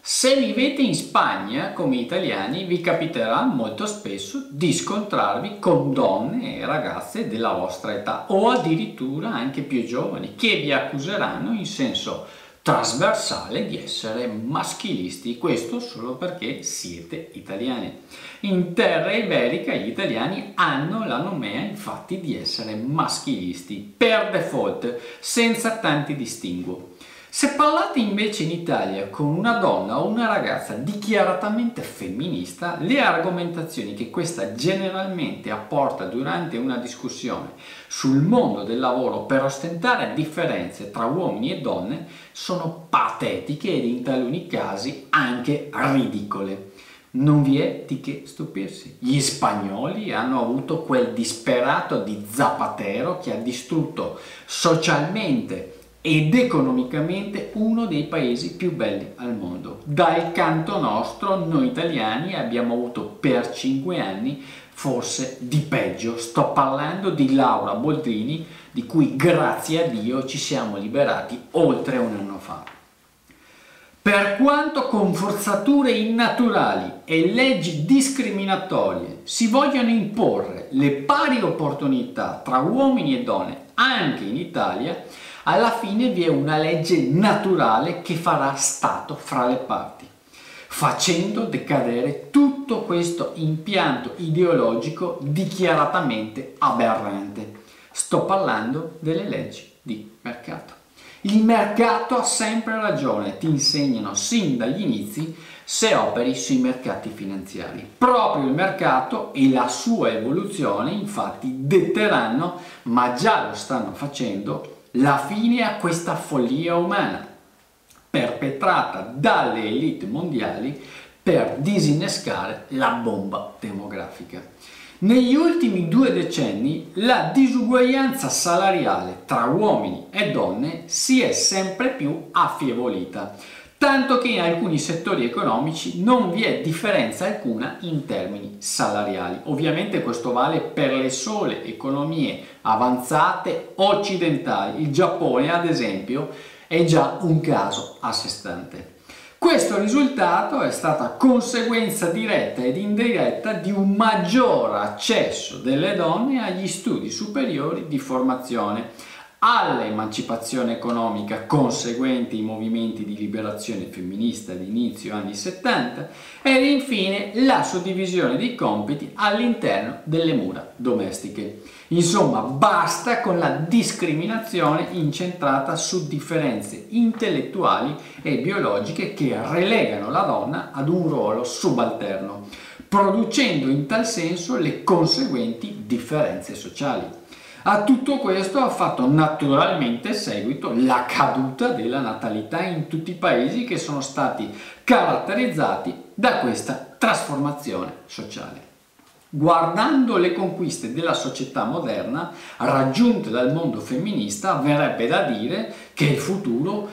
Se vivete in Spagna, come italiani, vi capiterà molto spesso di scontrarvi con donne e ragazze della vostra età o addirittura anche più giovani che vi accuseranno in senso trasversale di essere maschilisti, questo solo perché siete italiani. In terra iberica gli italiani hanno la nomea infatti di essere maschilisti per default, senza tanti distinguo. Se parlate invece in Italia con una donna o una ragazza dichiaratamente femminista, le argomentazioni che questa generalmente apporta durante una discussione sul mondo del lavoro per ostentare differenze tra uomini e donne sono patetiche ed in taluni casi anche ridicole. Non vi è di che stupirsi. Gli spagnoli hanno avuto quel disperato di Zapatero che ha distrutto socialmente ed economicamente uno dei paesi più belli al mondo. Dal canto nostro, noi italiani abbiamo avuto per 5 anni forse di peggio. Sto parlando di Laura Boldrini, di cui grazie a Dio ci siamo liberati oltre un anno fa. Per quanto con forzature innaturali e leggi discriminatorie si vogliono imporre le pari opportunità tra uomini e donne anche in Italia, alla fine vi è una legge naturale che farà stato fra le parti, facendo decadere tutto questo impianto ideologico dichiaratamente aberrante. Sto parlando delle leggi di mercato. Il mercato ha sempre ragione, ti insegnano sin dagli inizi se operi sui mercati finanziari. Proprio il mercato e la sua evoluzione infatti detteranno, ma già lo stanno facendo, la fine a questa follia umana perpetrata dalle elite mondiali per disinnescare la bomba demografica. Negli ultimi 2 decenni la disuguaglianza salariale tra uomini e donne si è sempre più affievolita, tanto che in alcuni settori economici non vi è differenza alcuna in termini salariali. Ovviamente questo vale per le sole economie avanzate occidentali. Il Giappone, ad esempio, è già un caso a sé stante. Questo risultato è stata conseguenza diretta ed indiretta di un maggior accesso delle donne agli studi superiori di formazione, all'emancipazione economica conseguente ai movimenti di liberazione femminista di inizio anni 70 ed infine la suddivisione dei compiti all'interno delle mura domestiche. Insomma, basta con la discriminazione incentrata su differenze intellettuali e biologiche che relegano la donna ad un ruolo subalterno, producendo in tal senso le conseguenti differenze sociali. A tutto questo ha fatto naturalmente seguito la caduta della natalità in tutti i paesi che sono stati caratterizzati da questa trasformazione sociale. Guardando le conquiste della società moderna raggiunte dal mondo femminista, verrebbe da dire che il futuro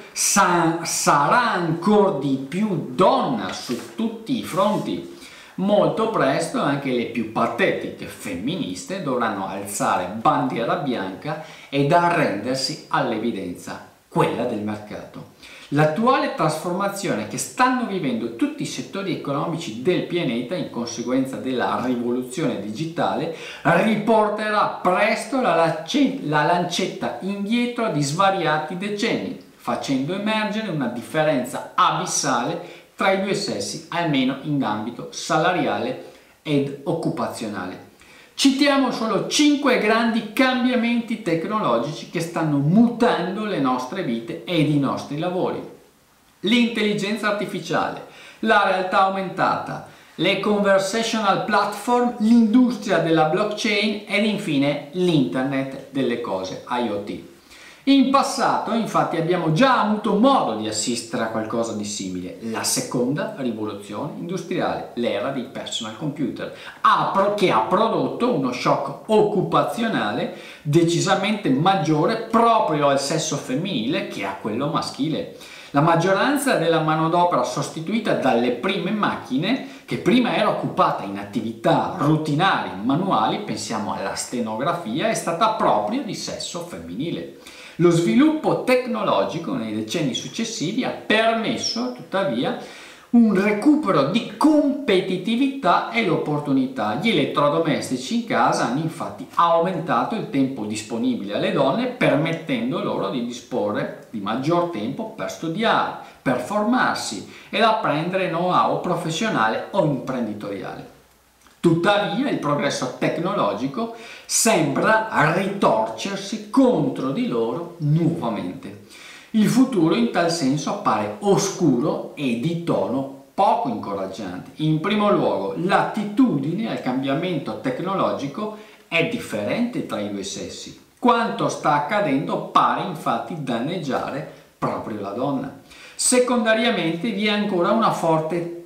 sarà ancora di più donna su tutti i fronti. Molto presto anche le più patetiche femministe dovranno alzare bandiera bianca ed arrendersi all'evidenza, quella del mercato. L'attuale trasformazione che stanno vivendo tutti i settori economici del pianeta in conseguenza della rivoluzione digitale riporterà presto la lancetta indietro di svariati decenni, facendo emergere una differenza abissale tra i 2 sessi, almeno in ambito salariale ed occupazionale. Citiamo solo 5 grandi cambiamenti tecnologici che stanno mutando le nostre vite ed i nostri lavori. L'intelligenza artificiale, la realtà aumentata, le conversational platform, l'industria della blockchain ed infine l'internet delle cose, IoT. In passato, infatti, abbiamo già avuto modo di assistere a qualcosa di simile, la seconda rivoluzione industriale, l'era dei personal computer, che ha prodotto uno shock occupazionale decisamente maggiore proprio al sesso femminile che a quello maschile. La maggioranza della manodopera sostituita dalle prime macchine, che prima era occupata in attività rutinarie manuali, pensiamo alla stenografia, è stata proprio di sesso femminile. Lo sviluppo tecnologico nei decenni successivi ha permesso, tuttavia, un recupero di competitività e l'opportunità. Gli elettrodomestici in casa hanno infatti aumentato il tempo disponibile alle donne, permettendo loro di disporre di maggior tempo per studiare, per formarsi ed apprendere know-how professionale o imprenditoriale. Tuttavia il progresso tecnologico sembra ritorcersi contro di loro nuovamente. Il futuro in tal senso appare oscuro e di tono poco incoraggiante. In primo luogo, l'attitudine al cambiamento tecnologico è differente tra i due sessi. Quanto sta accadendo pare infatti danneggiare proprio la donna. Secondariamente vi è ancora una forte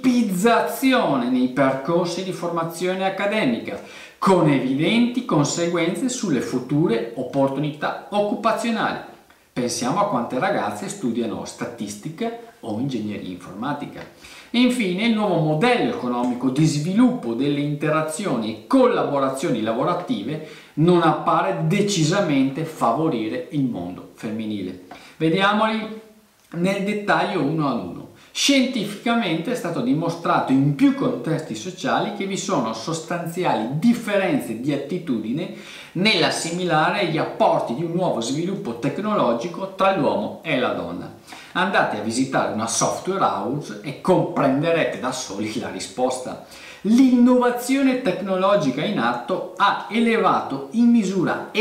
tipizzazione nei percorsi di formazione accademica, con evidenti conseguenze sulle future opportunità occupazionali. Pensiamo a quante ragazze studiano statistica o ingegneria informatica. E infine il nuovo modello economico di sviluppo delle interazioni e collaborazioni lavorative non appare decisamente favorire il mondo femminile. Vediamoli nel dettaglio uno ad uno. Scientificamente è stato dimostrato in più contesti sociali che vi sono sostanziali differenze di attitudine nell'assimilare gli apporti di un nuovo sviluppo tecnologico tra l'uomo e la donna. Andate a visitare una software house e comprenderete da soli la risposta. L'innovazione tecnologica in atto ha elevato in misura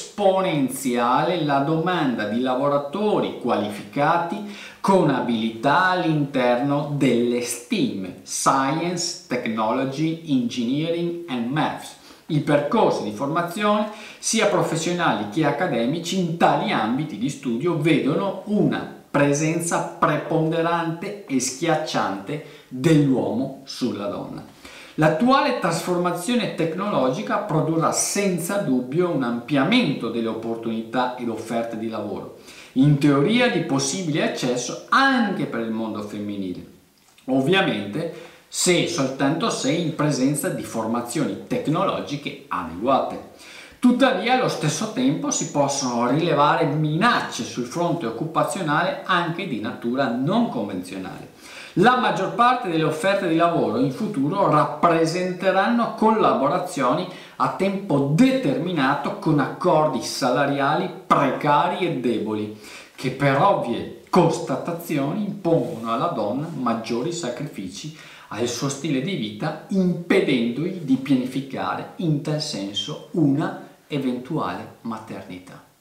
esponenziale la domanda di lavoratori qualificati con abilità all'interno delle STEAM, Science, Technology, Engineering and Maths. I percorsi di formazione, sia professionali che accademici, in tali ambiti di studio vedono una presenza preponderante e schiacciante dell'uomo sulla donna. L'attuale trasformazione tecnologica produrrà senza dubbio un ampliamento delle opportunità ed offerte di lavoro, in teoria di possibile accesso anche per il mondo femminile. Ovviamente se soltanto se in presenza di formazioni tecnologiche adeguate. Tuttavia, allo stesso tempo si possono rilevare minacce sul fronte occupazionale anche di natura non convenzionale. La maggior parte delle offerte di lavoro in futuro rappresenteranno collaborazioni a tempo determinato con accordi salariali precari e deboli, che per ovvie constatazioni impongono alla donna maggiori sacrifici al suo stile di vita, impedendogli di pianificare in tal senso una eventuale maternità.